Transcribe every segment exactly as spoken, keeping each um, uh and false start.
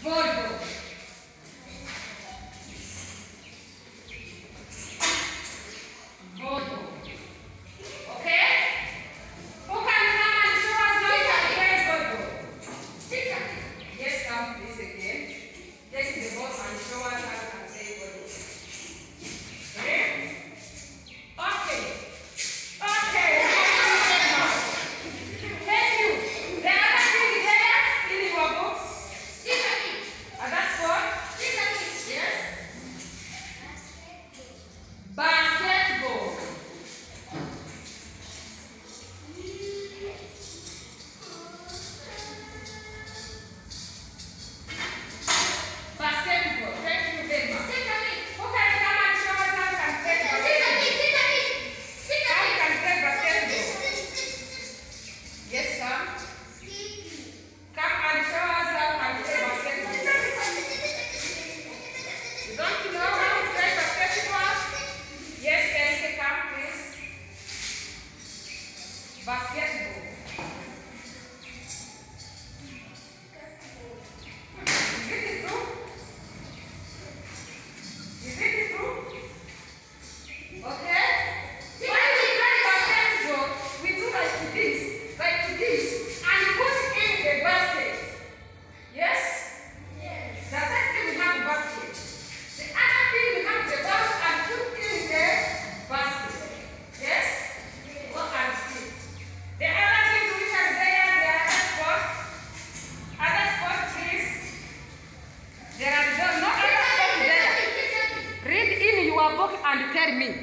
Volleyball. Volleyball. Okay? Who can come and show us how to play volleyball? Yes, come please again. Take the ball and show us how to play volleyball. Okay? Okay. Okay. Thank you. The other thing there in your books. Other sport? Yes. Basketball. Basketball. Thank you very much. Who can come and show us how to play basketball? How you can play basketball? Yes, come. Come and show us how to play basketball. You don't know how to play basketball? Yes, Erika, come please. Basketball. Is it true? Is it true? Okay? When we play basketball, we do like this, like this, and put in the basket. Yes? The first thing we have the basket. The other thing we have the ball and put in the basket. Yes? Go and see. The other thing we have there, the other spot. Other spot is there are no no other spot there. Read in your book and tell me.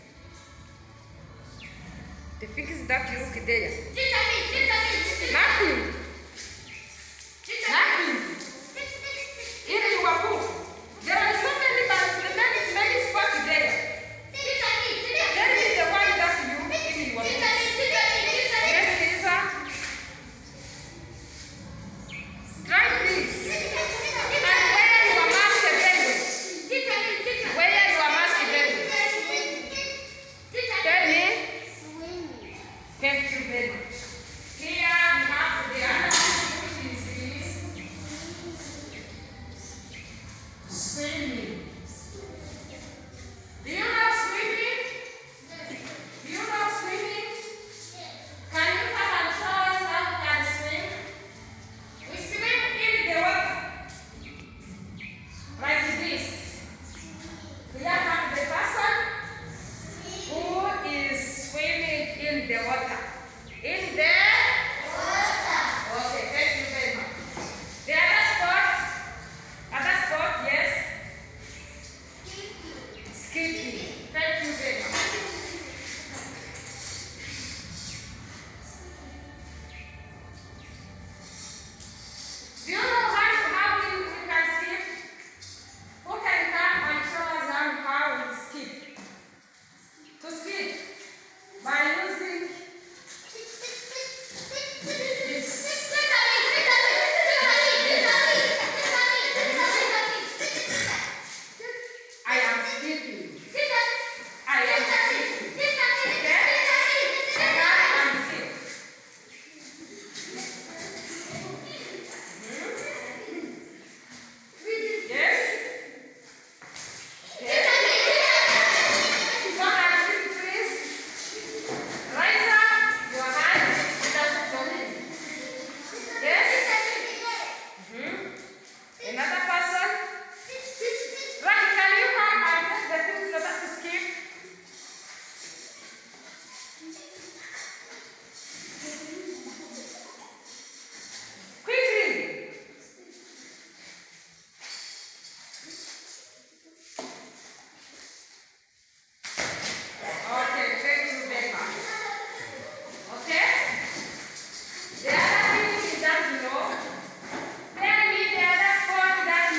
The things that you look there. Nothing. Nothing. In your book. There are so many, many, many spots there. Tell me the one that you in your book. Yes, Lisa. Try please. And wear your mask very well. Wear your mask very well. Tell me. Thank you very much. Here we have the other thing, which is swimming. Do you know swimming? Do you know swimming? Can you come and show us how you can swim? We swim in the water. Like this. We have the person who is swimming in the water. In the water. Okay, thank you very much. The other sport, other sport, yes. Skipping. Thank you very much. Do you know how, how we, we can skip? Who can come and show us how, how we skip? To skip by using this. I am skipping. I am skipping. Okay? And I am skipping. Yes? Yes? Come and sit, please. Raise up your hands without turning. Yes? Mhm. Another person? Right, can you come and take the things so that to skip? Quickly! Okay, thank you very much. Okay? The other thing is that you know, tell me the other sport that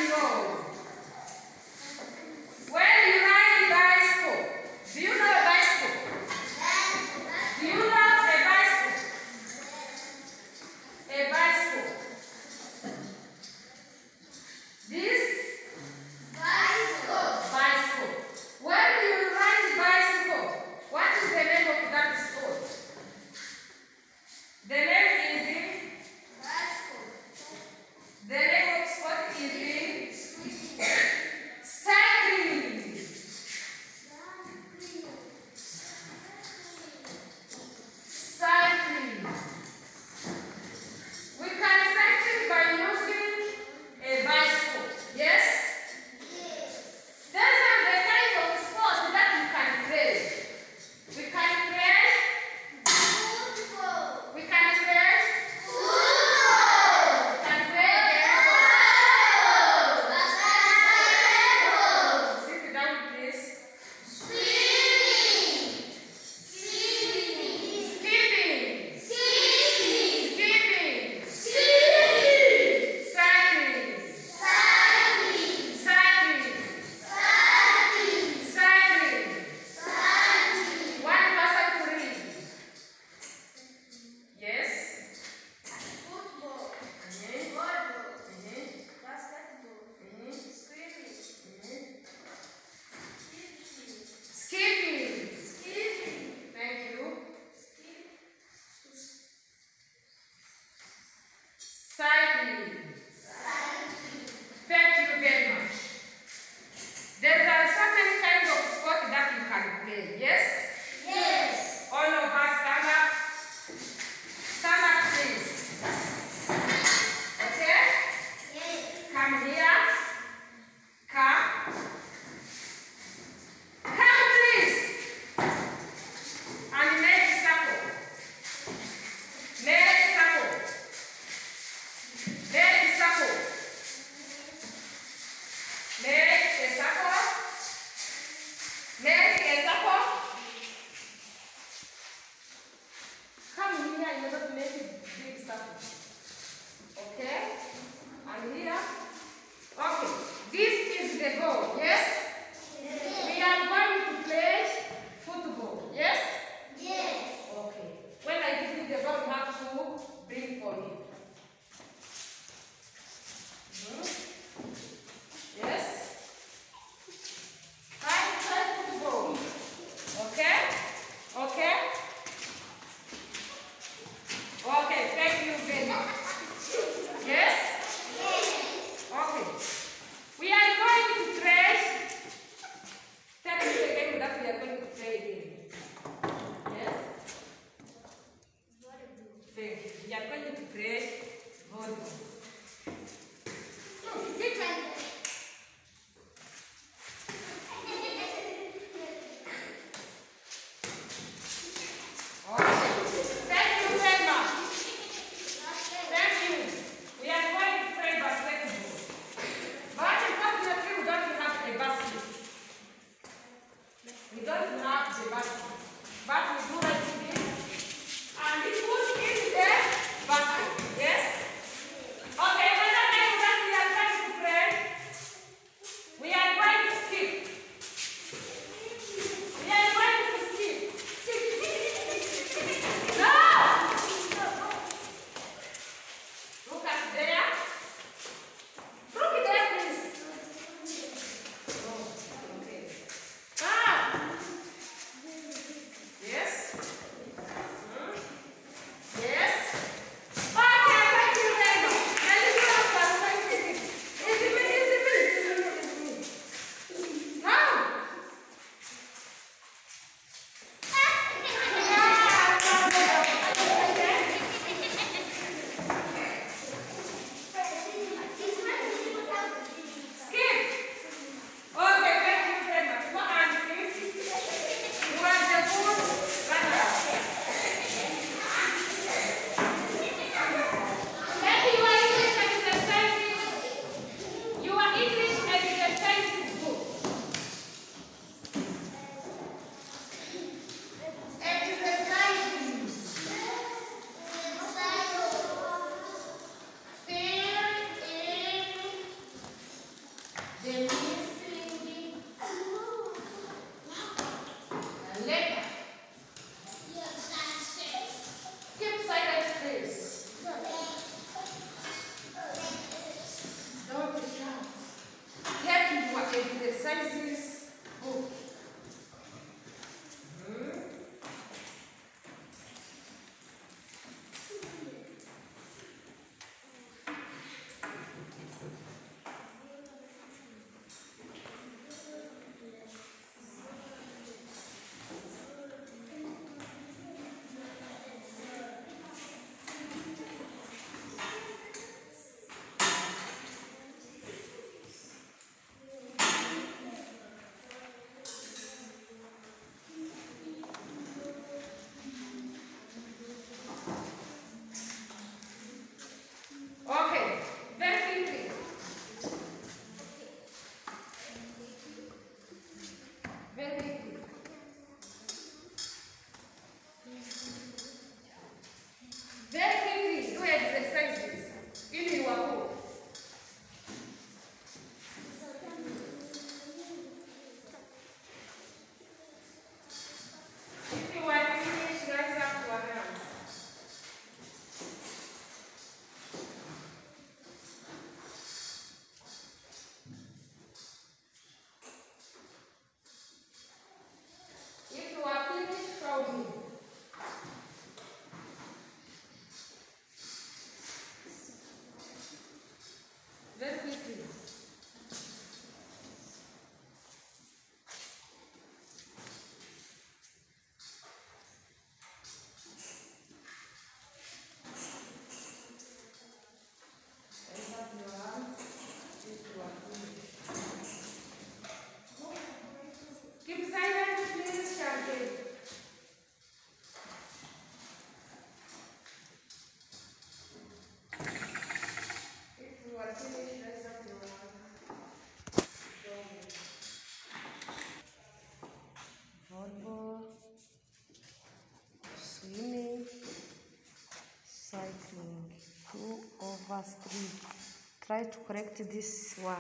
plus three. Try to correct this one.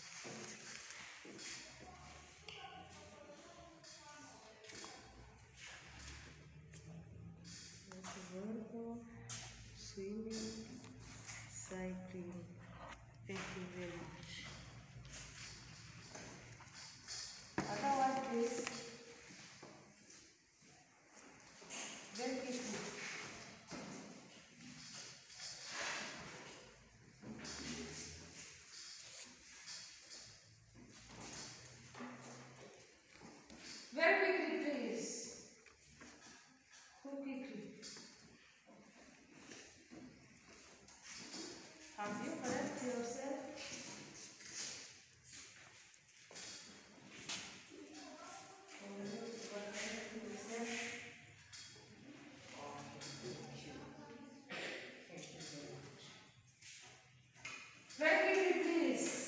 Volleyball, swimming, cycling. Thank you very much. Otherwise, please. Very quickly. Very quickly, please. Go quickly. Have you corrected yourself? Or you corrected yourself? Very quickly, please.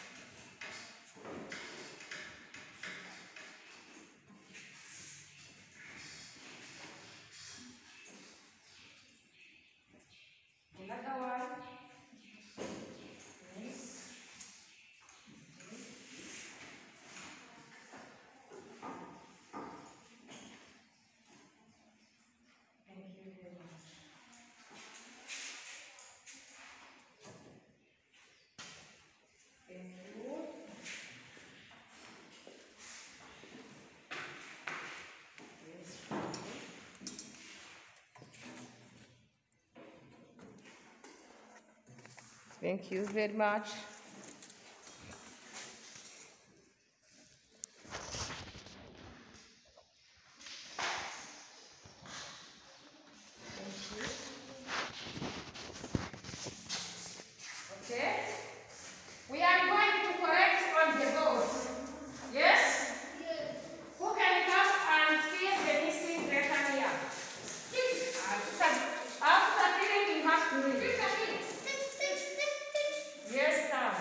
Another one. Yes. Thank you very much. Thank you. Yes. Thank you very much. Thank you. Okay. We are going to correct on the board. Yes? Yes. Who can come and fill the missing letter here? After, after filling, you have to read. Yes, sir.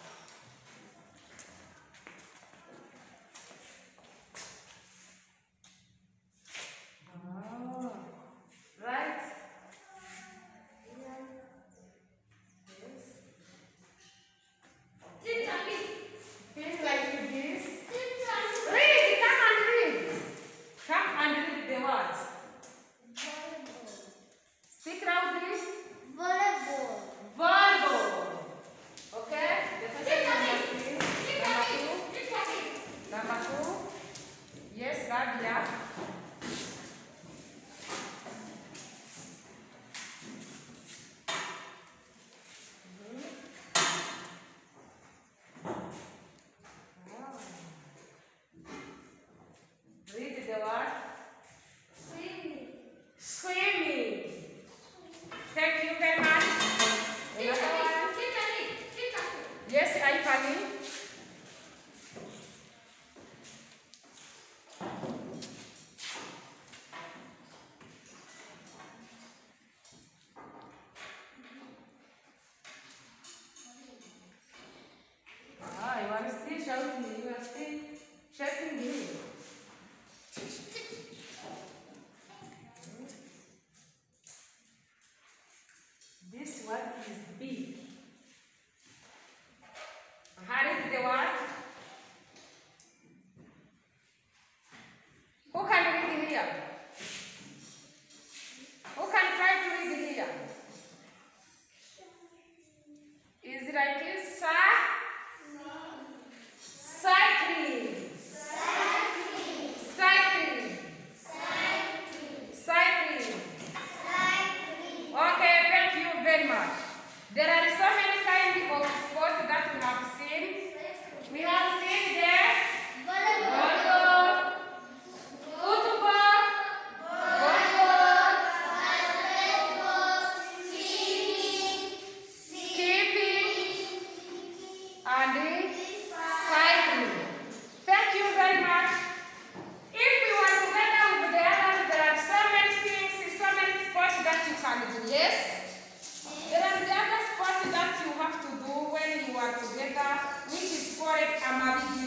Oh, right. Yes. Feel like this. Read, come and read. Come and read the words. Speak loudly. Volleyball. Volleyball. Okay? The first number three. Number two. Number two. Yes, Rabia. Read the word. Swimming. Swimming. Thank you very much. Another one. Yes, I funny. Ah, you are still shouting. You are still shouting me. This one is big. Hurry to the word. Who can read here? Who can try to read here? Is it like this, sir? Cycling. Cycling. Cycling. Cycling. Cycling. Cycling. Okay, thank you very much. There are so many kinds of sports that we have seen. We have seen there volleyball, football, volleyball, Basketball. Swimming. skipping, and cycling. Thank you very much. If we were together with the others, there are so many things, so many sports that you can do. Yes? There are the other sports that you have to do when you are together, which is called amabi.